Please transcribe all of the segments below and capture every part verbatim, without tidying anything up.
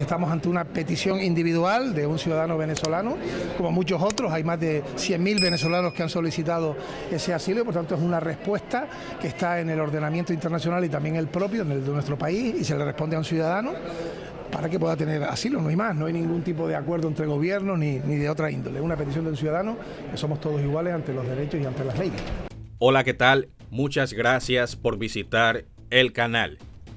Estamos ante una petición individual de un ciudadano venezolano, como muchos otros. Hay más de cien mil venezolanos que han solicitado ese asilo y por tanto es una respuesta que está en el ordenamiento internacional y también el propio, en el de nuestro país, y se le responde a un ciudadano para que pueda tener asilo, no hay más, no hay ningún tipo de acuerdo entre gobiernos ni, ni de otra índole. Es una petición de un ciudadano que somos todos iguales ante los derechos y ante las leyes. Hola, ¿qué tal? Muchas gracias por visitar el canal.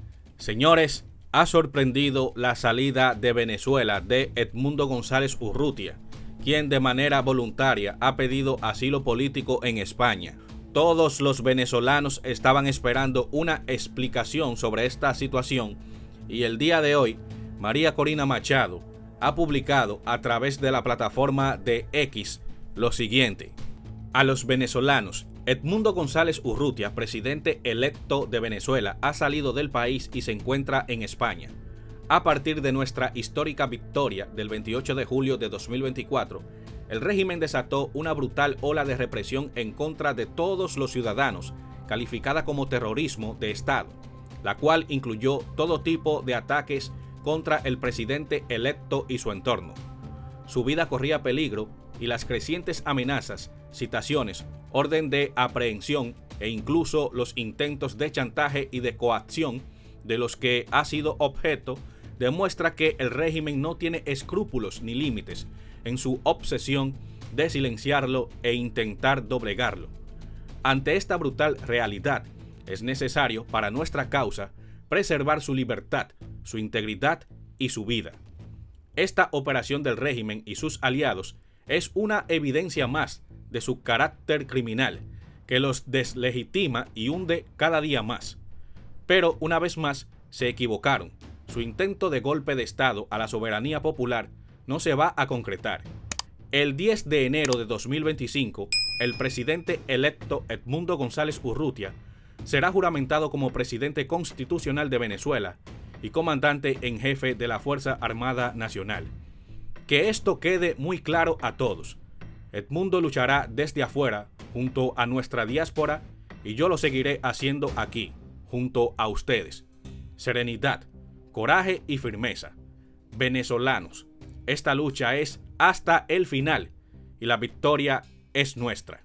Señores, ha sorprendido la salida de Venezuela de Edmundo González Urrutia, quien de manera voluntaria ha pedido asilo político en España. Todos los venezolanos estaban esperando una explicación sobre esta situación y el día de hoy, María Corina Machado ha publicado a través de la plataforma de X lo siguiente: a los venezolanos, Edmundo González Urrutia, presidente electo de Venezuela, ha salido del país y se encuentra en España. A partir de nuestra histórica victoria del veintiocho de julio de dos mil veinticuatro, el régimen desató una brutal ola de represión en contra de todos los ciudadanos, calificada como terrorismo de Estado, la cual incluyó todo tipo de ataques contra el presidente electo y su entorno. Su vida corría peligro y las crecientes amenazas, citaciones, orden de aprehensión e incluso los intentos de chantaje y de coacción de los que ha sido objeto demuestra que el régimen no tiene escrúpulos ni límites en su obsesión de silenciarlo e intentar doblegarlo. Ante esta brutal realidad, es necesario para nuestra causa preservar su libertad, su integridad y su vida. Esta operación del régimen y sus aliados es una evidencia más de su carácter criminal, que los deslegitima y hunde cada día más. Pero una vez más se equivocaron. Su intento de golpe de Estado a la soberanía popular no se va a concretar. El diez de enero de dos mil veinticinco, el presidente electo Edmundo González Urrutia será juramentado como presidente constitucional de Venezuela y comandante en jefe de la Fuerza Armada Nacional. Que esto quede muy claro a todos. Edmundo luchará desde afuera junto a nuestra diáspora y yo lo seguiré haciendo aquí, junto a ustedes. Serenidad, coraje y firmeza. Venezolanos, esta lucha es hasta el final y la victoria es nuestra.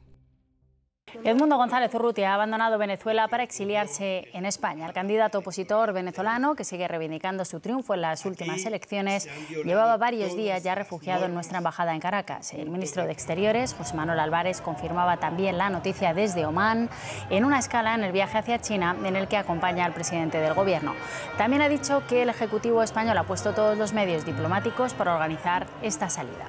Edmundo González Urrutia ha abandonado Venezuela para exiliarse en España. El candidato opositor venezolano, que sigue reivindicando su triunfo en las últimas elecciones, llevaba varios días ya refugiado en nuestra embajada en Caracas. El ministro de Exteriores, José Manuel Álvarez, confirmaba también la noticia desde Omán, en una escala en el viaje hacia China en el que acompaña al presidente del gobierno. También ha dicho que el Ejecutivo español ha puesto todos los medios diplomáticos para organizar esta salida.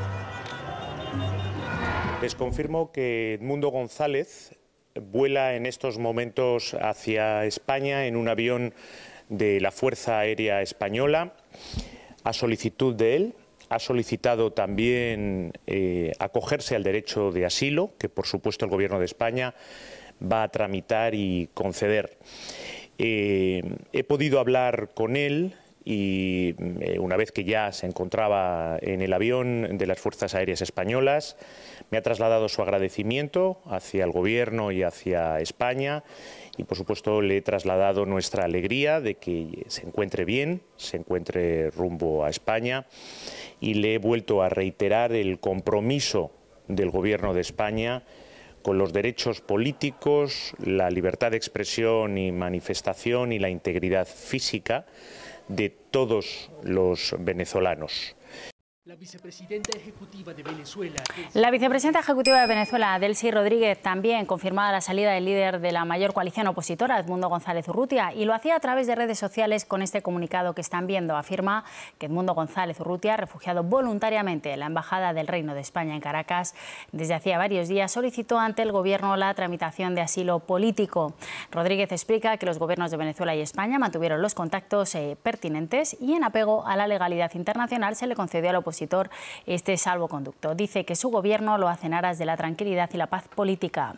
Les confirmo que Edmundo González vuela en estos momentos hacia España en un avión de la Fuerza Aérea Española a solicitud de él. Ha solicitado también eh, acogerse al derecho de asilo, que por supuesto el Gobierno de España va a tramitar y conceder. Eh, he podido hablar con él y eh, una vez que ya se encontraba en el avión de las Fuerzas Aéreas Españolas, me ha trasladado su agradecimiento hacia el Gobierno y hacia España y, por supuesto, le he trasladado nuestra alegría de que se encuentre bien, se encuentre rumbo a España y le he vuelto a reiterar el compromiso del Gobierno de España con los derechos políticos, la libertad de expresión y manifestación y la integridad física de todos los venezolanos. La vicepresidenta ejecutiva de Venezuela... La vicepresidenta ejecutiva de Venezuela, Delcy Rodríguez, también confirmaba la salida del líder de la mayor coalición opositora, Edmundo González Urrutia, y lo hacía a través de redes sociales con este comunicado que están viendo. Afirma que Edmundo González Urrutia, refugiado voluntariamente en la Embajada del Reino de España en Caracas, desde hacía varios días solicitó ante el Gobierno la tramitación de asilo político. Rodríguez explica que los gobiernos de Venezuela y España mantuvieron los contactos eh, pertinentes y en apego a la legalidad internacional se le concedió al opositor este salvoconducto. Dice que su gobierno lo hace en aras de la tranquilidad y la paz política.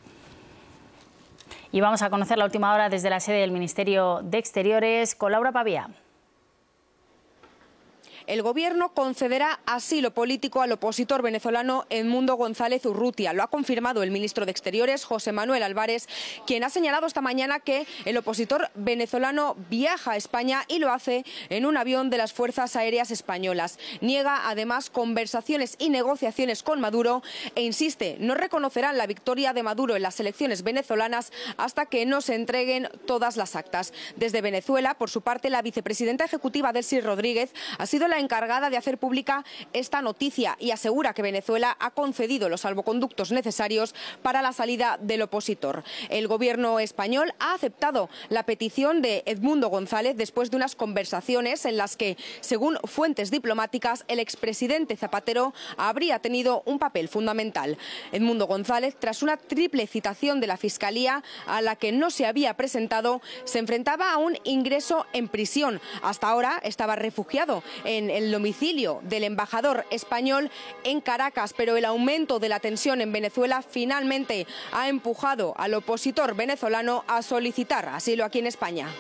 Y vamos a conocer la última hora desde la sede del Ministerio de Exteriores con Laura Pavía. El Gobierno concederá asilo político al opositor venezolano Edmundo González Urrutia. Lo ha confirmado el ministro de Exteriores, José Manuel Álvarez, quien ha señalado esta mañana que el opositor venezolano viaja a España y lo hace en un avión de las Fuerzas Aéreas Españolas. Niega además conversaciones y negociaciones con Maduro e insiste, no reconocerán la victoria de Maduro en las elecciones venezolanas hasta que no se entreguen todas las actas. Desde Venezuela, por su parte, la vicepresidenta ejecutiva Delcy Rodríguez ha sido la encargada de hacer pública esta noticia y asegura que Venezuela ha concedido los salvoconductos necesarios para la salida del opositor. El gobierno español ha aceptado la petición de Edmundo González después de unas conversaciones en las que, según fuentes diplomáticas, el expresidente Zapatero habría tenido un papel fundamental. Edmundo González, tras una triple citación de la Fiscalía a la que no se había presentado, se enfrentaba a un ingreso en prisión. Hasta ahora estaba refugiado en el domicilio del embajador español en Caracas, pero el aumento de la tensión en Venezuela finalmente ha empujado al opositor venezolano a solicitar asilo aquí en España.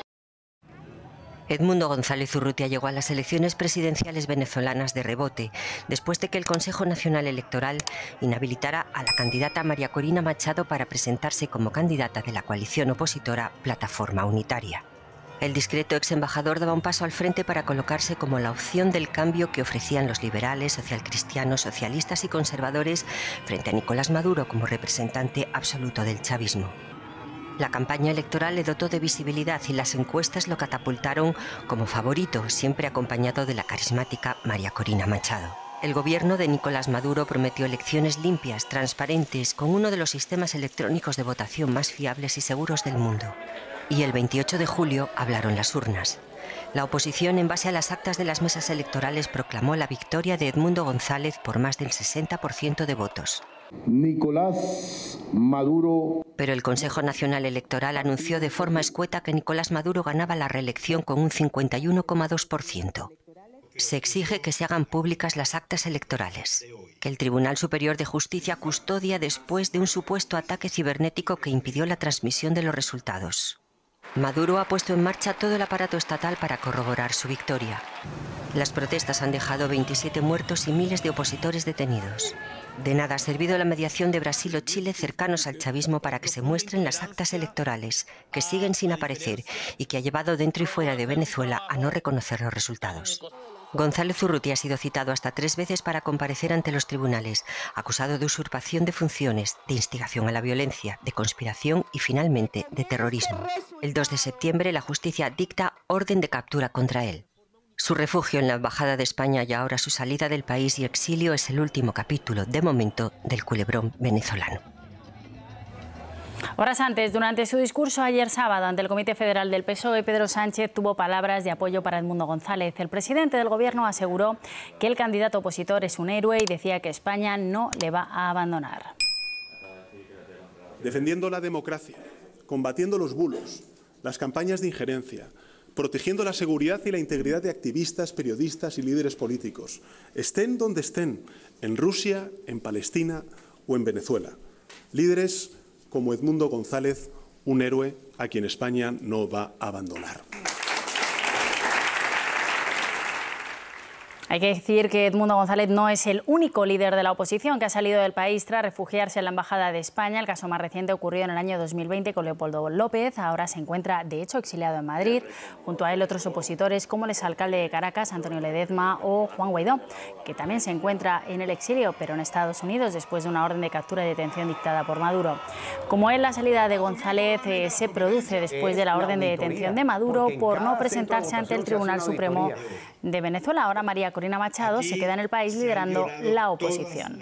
Edmundo González Urrutia llegó a las elecciones presidenciales venezolanas de rebote, después de que el Consejo Nacional Electoral inhabilitara a la candidata María Corina Machado para presentarse como candidata de la coalición opositora Plataforma Unitaria. El discreto ex embajador daba un paso al frente para colocarse como la opción del cambio que ofrecían los liberales, socialcristianos, socialistas y conservadores frente a Nicolás Maduro como representante absoluto del chavismo. La campaña electoral le dotó de visibilidad y las encuestas lo catapultaron como favorito, siempre acompañado de la carismática María Corina Machado. El gobierno de Nicolás Maduro prometió elecciones limpias, transparentes, con uno de los sistemas electrónicos de votación más fiables y seguros del mundo. Y el veintiocho de julio hablaron las urnas. La oposición, en base a las actas de las mesas electorales, proclamó la victoria de Edmundo González por más del sesenta por ciento de votos. Nicolás Maduro. Pero el Consejo Nacional Electoral anunció de forma escueta que Nicolás Maduro ganaba la reelección con un cincuenta y uno coma dos por ciento. Se exige que se hagan públicas las actas electorales, que el Tribunal Superior de Justicia custodia después de un supuesto ataque cibernético que impidió la transmisión de los resultados. Maduro ha puesto en marcha todo el aparato estatal para corroborar su victoria. Las protestas han dejado veintisiete muertos y miles de opositores detenidos. De nada ha servido la mediación de Brasil o Chile cercanos al chavismo para que se muestren las actas electorales, que siguen sin aparecer y que ha llevado dentro y fuera de Venezuela a no reconocer los resultados. González Urrutia ha sido citado hasta tres veces para comparecer ante los tribunales, acusado de usurpación de funciones, de instigación a la violencia, de conspiración y, finalmente, de terrorismo. El dos de septiembre, la justicia dicta orden de captura contra él. Su refugio en la Embajada de España y ahora su salida del país y exilio es el último capítulo, de momento, del culebrón venezolano. Horas antes, durante su discurso ayer sábado ante el Comité Federal del P S O E, Pedro Sánchez tuvo palabras de apoyo para Edmundo González. El presidente del Gobierno aseguró que el candidato opositor es un héroe y decía que España no le va a abandonar. Defendiendo la democracia, combatiendo los bulos, las campañas de injerencia, protegiendo la seguridad y la integridad de activistas, periodistas y líderes políticos, estén donde estén, en Rusia, en Palestina o en Venezuela. Líderes como Edmundo González, un héroe a quien España no va a abandonar. Hay que decir que Edmundo González no es el único líder de la oposición que ha salido del país tras refugiarse en la Embajada de España. El caso más reciente ocurrió en el año dos mil veinte con Leopoldo López. Ahora se encuentra, de hecho, exiliado en Madrid. Junto a él, otros opositores como el exalcalde de Caracas, Antonio Ledezma, o Juan Guaidó, que también se encuentra en el exilio, pero en Estados Unidos, después de una orden de captura y detención dictada por Maduro. Como él, la salida de González eh, se produce después de la orden de detención de Maduro por no presentarse ante el Tribunal Supremo de Venezuela. Ahora María Corina Machado se queda en el país liderando la oposición.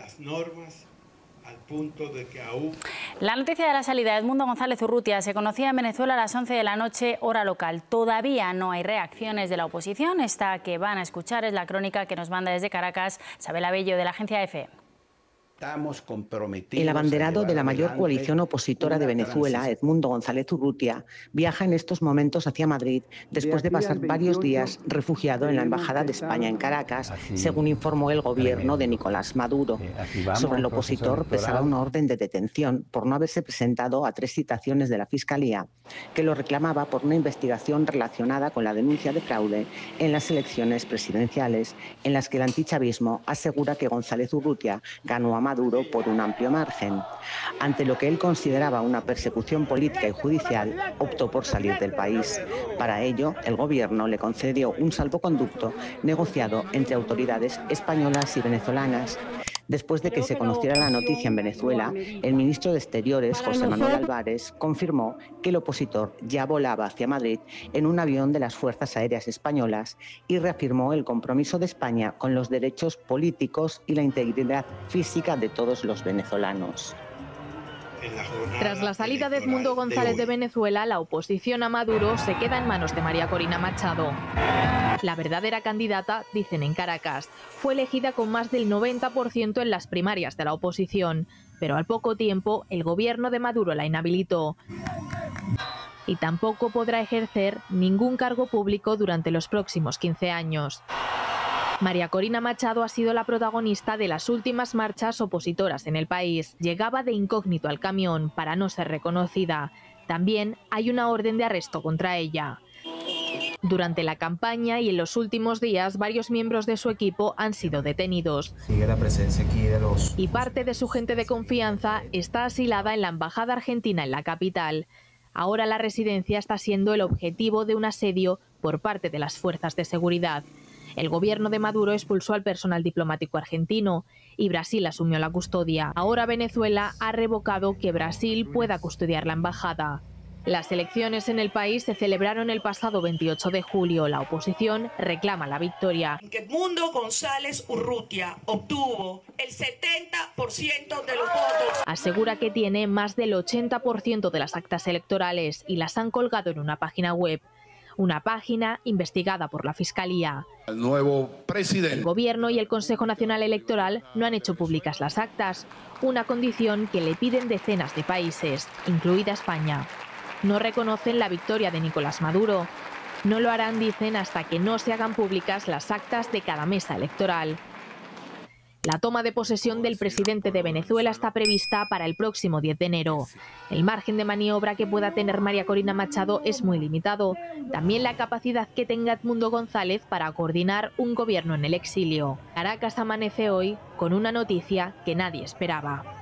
La noticia de la salida de Edmundo González Urrutia se conocía en Venezuela a las once de la noche, hora local. Todavía no hay reacciones de la oposición. Esta que van a escuchar es la crónica que nos manda desde Caracas Isabel Abello, de la agencia EFE. Estamos comprometidos. El abanderado de la mayor coalición opositora de Venezuela, Edmundo González Urrutia, viaja en estos momentos hacia Madrid después de pasar varios días refugiado en la Embajada de España en Caracas, según informó el gobierno de Nicolás Maduro. Sobre el opositor pesaba una orden de detención por no haberse presentado a tres citaciones de la Fiscalía, que lo reclamaba por una investigación relacionada con la denuncia de fraude en las elecciones presidenciales, en las que el antichavismo asegura que González Urrutia ganó a Maduro por un amplio margen. Ante lo que él consideraba una persecución política y judicial, optó por salir del país. Para ello, el gobierno le concedió un salvoconducto negociado entre autoridades españolas y venezolanas. Después de que se conociera la noticia en Venezuela, el ministro de Exteriores, José Manuel Álvarez, confirmó que el opositor ya volaba hacia Madrid en un avión de las Fuerzas Aéreas Españolas y reafirmó el compromiso de España con los derechos políticos y la integridad física de todos los venezolanos. Tras la salida de Edmundo González de Venezuela, la oposición a Maduro se queda en manos de María Corina Machado. La verdadera candidata, dicen en Caracas, fue elegida con más del noventa por ciento en las primarias de la oposición, pero al poco tiempo el gobierno de Maduro la inhabilitó. Y tampoco podrá ejercer ningún cargo público durante los próximos quince años. María Corina Machado ha sido la protagonista de las últimas marchas opositoras en el país. Llegaba de incógnito al camión para no ser reconocida. También hay una orden de arresto contra ella. Durante la campaña y en los últimos días, varios miembros de su equipo han sido detenidos. Sigue la presencia aquí de los... Y parte de su gente de confianza está asilada en la Embajada Argentina en la capital. Ahora la residencia está siendo el objetivo de un asedio por parte de las fuerzas de seguridad. El gobierno de Maduro expulsó al personal diplomático argentino y Brasil asumió la custodia. Ahora Venezuela ha revocado que Brasil pueda custodiar la embajada. Las elecciones en el país se celebraron el pasado veintiocho de julio. La oposición reclama la victoria. Edmundo González Urrutia obtuvo el setenta por ciento de los votos. Asegura que tiene más del ochenta por ciento de las actas electorales y las han colgado en una página web. Una página investigada por la Fiscalía. El nuevo presidente. El Gobierno y el Consejo Nacional Electoral no han hecho públicas las actas, una condición que le piden decenas de países, incluida España. No reconocen la victoria de Nicolás Maduro. No lo harán, dicen, hasta que no se hagan públicas las actas de cada mesa electoral. La toma de posesión del presidente de Venezuela está prevista para el próximo diez de enero. El margen de maniobra que pueda tener María Corina Machado es muy limitado. También la capacidad que tenga Edmundo González para coordinar un gobierno en el exilio. Caracas amanece hoy con una noticia que nadie esperaba.